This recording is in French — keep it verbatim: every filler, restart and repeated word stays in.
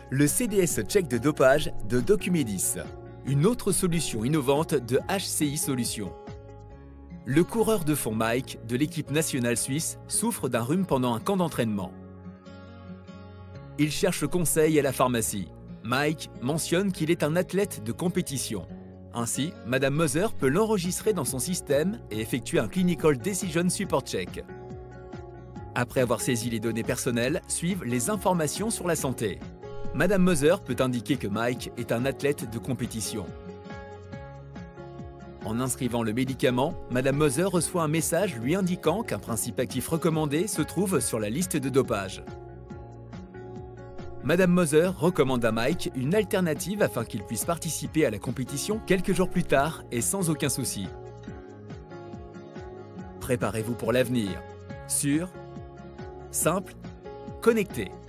Le C D S check de dopage de Documedis, une autre solution innovante de H C I Solutions. Le coureur de fond Mike de l'équipe nationale suisse souffre d'un rhume pendant un camp d'entraînement. Il cherche conseil à la pharmacie. Mike mentionne qu'il est un athlète de compétition. Ainsi, Madame Moser peut l'enregistrer dans son système et effectuer un Clinical Decision Support Check. Après avoir saisi les données personnelles, suivent les informations sur la santé. Madame Moser peut indiquer que Mike est un athlète de compétition. En inscrivant le médicament, Madame Moser reçoit un message lui indiquant qu'un principe actif recommandé se trouve sur la liste de dopage. Madame Moser recommande à Mike une alternative afin qu'il puisse participer à la compétition quelques jours plus tard et sans aucun souci. Préparez-vous pour l'avenir. Sûr, simple, connecté.